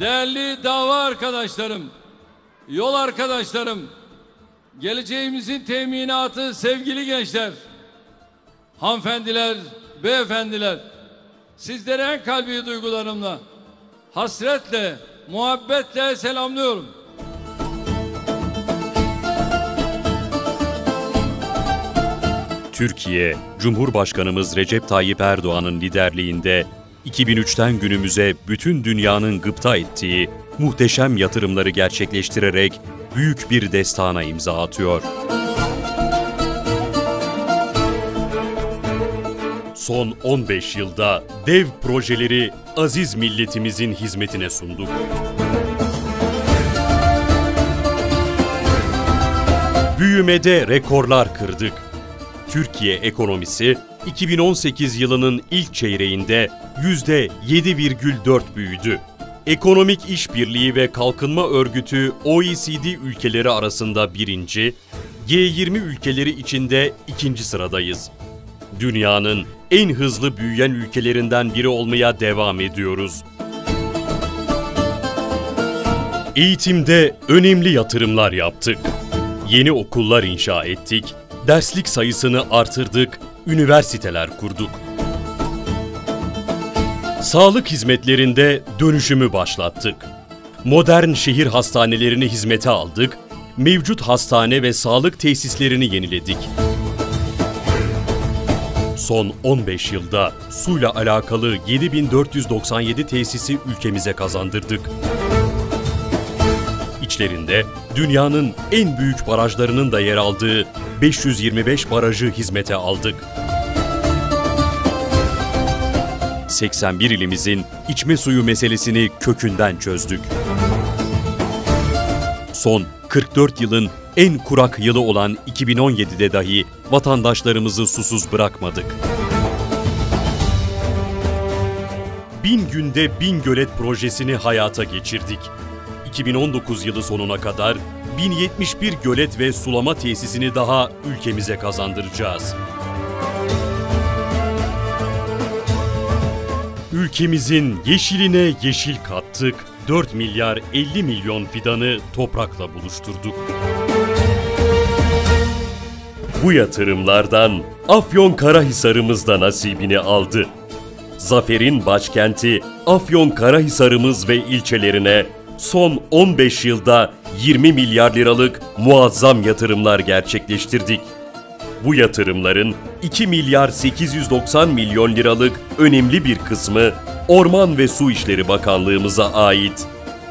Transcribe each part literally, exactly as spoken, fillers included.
değerli dava arkadaşlarım, yol arkadaşlarım, geleceğimizin teminatı sevgili gençler, hanımefendiler, beyefendiler, sizleri en kalbi duygularımla, hasretle, muhabbetle selamlıyorum. Türkiye, Cumhurbaşkanımız Recep Tayyip Erdoğan'ın liderliğinde iki bin üçten günümüze bütün dünyanın gıpta ettiği muhteşem yatırımları gerçekleştirerek büyük bir destana imza atıyor. Son on beş yılda dev projeleri aziz milletimizin hizmetine sunduk. Büyümede rekorlar kırdık. Türkiye ekonomisi iki bin on sekiz yılının ilk çeyreğinde yüzde yedi virgül dört büyüdü. Ekonomik İşbirliği ve Kalkınma Örgütü O E C D ülkeleri arasında birinci, G yirmi ülkeleri içinde ikinci sıradayız. Dünyanın en hızlı büyüyen ülkelerinden biri olmaya devam ediyoruz. Eğitimde önemli yatırımlar yaptık. Yeni okullar inşa ettik, derslik sayısını artırdık, üniversiteler kurduk. Sağlık hizmetlerinde dönüşümü başlattık. Modern şehir hastanelerini hizmete aldık, mevcut hastane ve sağlık tesislerini yeniledik. Son on beş yılda suyla alakalı yedi bin dört yüz doksan yedi tesisi ülkemize kazandırdık. İçlerinde dünyanın en büyük barajlarının da yer aldığı beş yüz yirmi beş barajı hizmete aldık. seksen bir ilimizin içme suyu meselesini kökünden çözdük. Son kırk dört yılın en kurak yılı olan iki bin on yedide dahi vatandaşlarımızı susuz bırakmadık. Bin günde bin gölet projesini hayata geçirdik. iki bin on dokuz yılı sonuna kadar bin yetmiş bir gölet ve sulama tesisini daha ülkemize kazandıracağız. Ülkemizin yeşiline yeşil kattık, dört milyar elli milyon fidanı toprakla buluşturduk. Bu yatırımlardan Afyonkarahisar'ımız da nasibini aldı. Zafer'in başkenti Afyonkarahisar'ımız ve ilçelerine son on beş yılda yirmi milyar liralık muazzam yatırımlar gerçekleştirdik. Bu yatırımların iki milyar sekiz yüz doksan milyon liralık önemli bir kısmı Orman ve Su İşleri Bakanlığımıza ait.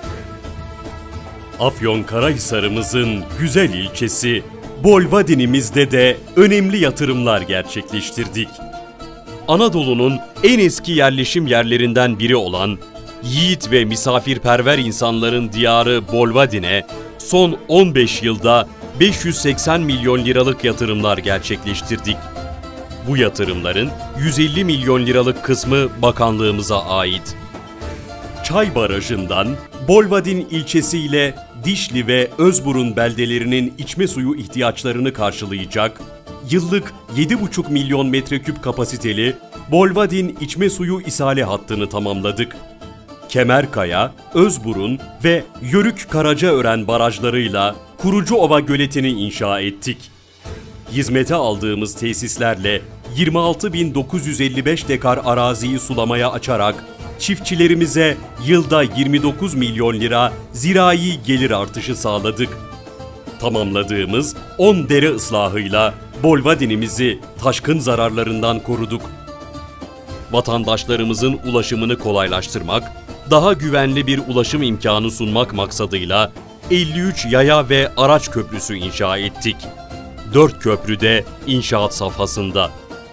Afyonkarahisar'ımızın güzel ilçesi Bolvadin'imizde de önemli yatırımlar gerçekleştirdik. Anadolu'nun en eski yerleşim yerlerinden biri olan yiğit ve misafirperver insanların diyarı Bolvadin'e son on beş yılda beş yüz seksen milyon liralık yatırımlar gerçekleştirdik. Bu yatırımların yüz elli milyon liralık kısmı bakanlığımıza ait. Çay Barajı'ndan Bolvadin ilçesi ile Dişli ve Özburun beldelerinin içme suyu ihtiyaçlarını karşılayacak, yıllık yedi buçuk milyon metreküp kapasiteli Bolvadin içme suyu ishale hattını tamamladık. Kemerkaya, Özburun ve Yörük Karacaören barajlarıyla Kurucuova Göleti'ni inşa ettik. Hizmete aldığımız tesislerle yirmi altı bin dokuz yüz elli beş dekar araziyi sulamaya açarak çiftçilerimize yılda yirmi dokuz milyon lira zirai gelir artışı sağladık. Tamamladığımız on dere ıslahıyla Bolvadin'imizi taşkın zararlarından koruduk. Vatandaşlarımızın ulaşımını kolaylaştırmak, daha güvenli bir ulaşım imkanı sunmak maksadıyla elli üç yaya ve araç köprüsü inşa ettik. dört köprü de inşaat safhasında.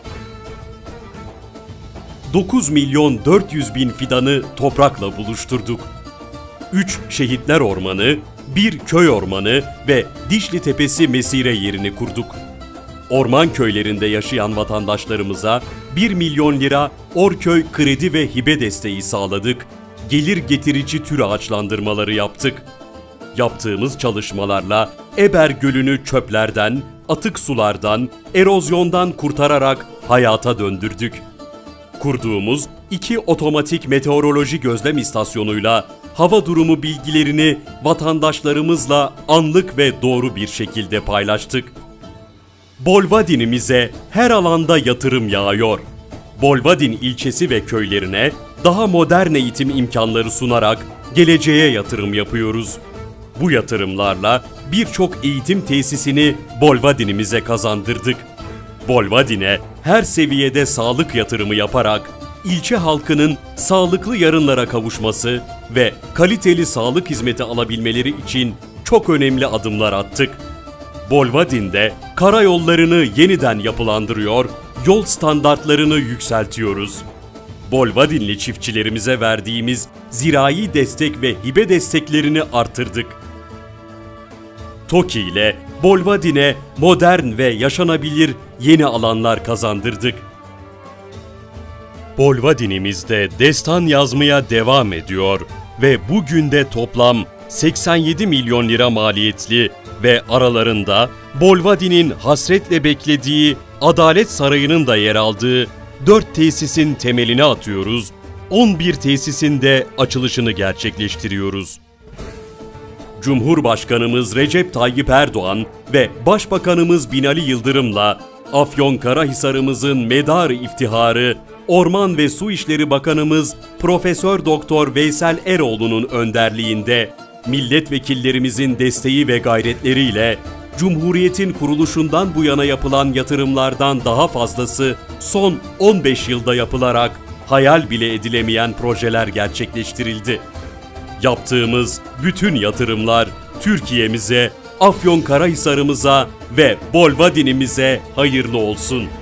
dokuz milyon dört yüz bin fidanı toprakla buluşturduk. üç şehitler ormanı, bir köy ormanı ve Dişli Tepesi mesire yerini kurduk. Orman köylerinde yaşayan vatandaşlarımıza bir milyon lira Orköy kredi ve hibe desteği sağladık, gelir getirici tür ağaçlandırmaları yaptık. Yaptığımız çalışmalarla Eber Gölü'nü çöplerden, atık sulardan, erozyondan kurtararak hayata döndürdük. Kurduğumuz iki otomatik meteoroloji gözlem istasyonuyla hava durumu bilgilerini vatandaşlarımızla anlık ve doğru bir şekilde paylaştık. Bolvadinimize her alanda yatırım yağıyor. Bolvadin ilçesi ve köylerine daha modern eğitim imkanları sunarak geleceğe yatırım yapıyoruz. Bu yatırımlarla birçok eğitim tesisini Bolvadinimize kazandırdık. Bolvadin'e her seviyede sağlık yatırımı yaparak ilçe halkının sağlıklı yarınlara kavuşması ve kaliteli sağlık hizmeti alabilmeleri için çok önemli adımlar attık. Bolvadin'de karayollarını yeniden yapılandırıyor, yol standartlarını yükseltiyoruz. Bolvadinli çiftçilerimize verdiğimiz zirai destek ve hibe desteklerini artırdık. TOKİ ile Bolvadin'e modern ve yaşanabilir yeni alanlar kazandırdık. Bolvadin'imizde destan yazmaya devam ediyor ve bugün de toplam seksen yedi milyon lira maliyetli ve aralarında Bolvadin'in hasretle beklediği Adalet Sarayı'nın da yer aldığı dört tesisin temelini atıyoruz, on bir tesisin de açılışını gerçekleştiriyoruz. Cumhurbaşkanımız Recep Tayyip Erdoğan ve Başbakanımız Binali Yıldırım'la Afyonkarahisar'ımızın medarı iftiharı Orman ve Su İşleri Bakanımız Profesör Doktor Veysel Eroğlu'nun önderliğinde milletvekillerimizin desteği ve gayretleriyle Cumhuriyet'in kuruluşundan bu yana yapılan yatırımlardan daha fazlası son on beş yılda yapılarak hayal bile edilemeyen projeler gerçekleştirildi. Yaptığımız bütün yatırımlar Türkiye'mize, Afyonkarahisar'ımıza ve Bolvadin'imize hayırlı olsun.